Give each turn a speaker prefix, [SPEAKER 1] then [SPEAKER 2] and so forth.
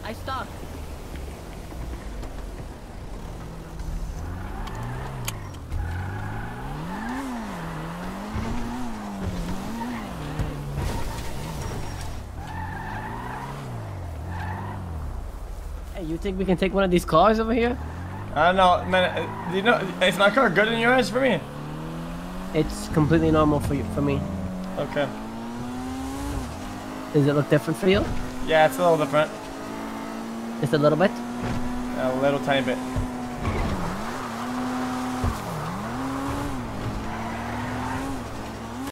[SPEAKER 1] I stuck. Hey, you think we can take one of these cars over here?
[SPEAKER 2] I don't know, man. You know, is my car good in your eyes for me?
[SPEAKER 1] It's completely normal for you, for me.
[SPEAKER 2] Okay.
[SPEAKER 1] Does it look different for you?
[SPEAKER 2] Yeah, it's a little different.
[SPEAKER 1] Just a little bit?
[SPEAKER 2] A little tiny bit.